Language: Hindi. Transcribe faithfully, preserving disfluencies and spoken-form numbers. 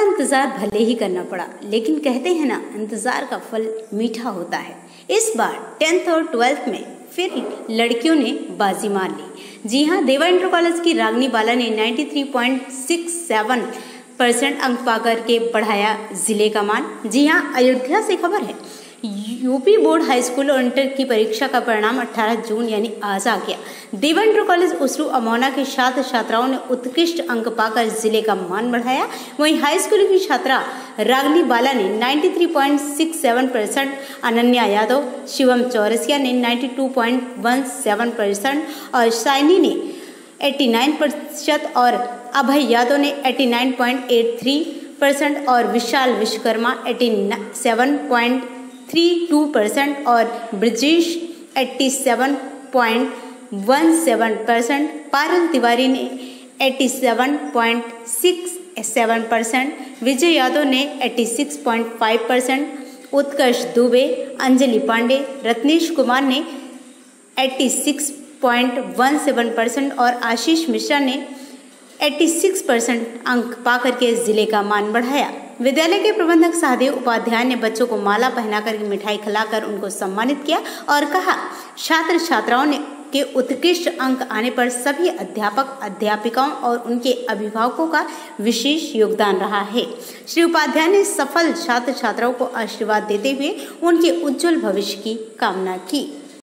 इंतजार भले ही करना पड़ा, लेकिन कहते हैं ना, इंतजार का फल मीठा होता है। इस बार टेंथ और ट्वेल्थ में फिर लड़कियों ने बाजी मार ली। जी हां, देवा इंटर कॉलेज की रागनी बाला ने तिरानवे पॉइंट सिक्स सेवन परसेंट अंक पाकर के बढ़ाया जिले का मान। जी हां, अयोध्या से खबर है। यूपी बोर्ड हाई स्कूल और इंटर की परीक्षा का परिणाम अठारह जून यानी आज आ गया। देवा इंटर कॉलेज उसरू अमौना के छात्र छात्राओं ने उत्कृष्ट अंक पाकर जिले का मान बढ़ाया। वहीं हाई स्कूल की छात्रा रागनी बाला ने तिरानवे point six seven percent, Ananya Yadav, Shivam Chaurasia ने बानवे पॉइंट वन सेवन परसेंट और साइनी ने नवासी प्रतिशत और अभय यादव ने नवासी पॉइंट एट थ्री परसेंट और विशाल विश्वकर्मा सत्तासी पॉइंट थ्री टू परसेंट और ब्रजेश सत्तासी point one seven percent, Parul Tiwari ने सत्तासी point six seven percent, Vijay Yadav ने छियासी point five percent, Utkarsh Dubey, Anjali Pandey, Ratnesh Kumar ने छियासी पॉइंट वन सेवन परसेंट और आशीष मिश्रा ने छियासी परसेंट अंक पाकर के जिले का मान बढ़ाया। विद्यालय के प्रबंधक सहदेव उपाध्याय ने बच्चों को माला पहनाकर मिठाई खिलाकर उनको सम्मानित किया और कहा, छात्र छात्राओं ने के उत्कृष्ट अंक आने पर सभी अध्यापक अध्यापिकाओं और उनके अभिभावकों का विशेष योगदान रहा है। श्री उपाध्याय ने सफल छात्र छात्राओं को आशीर्वाद देते हुए उनके उज्जवल भविष्य की कामना की।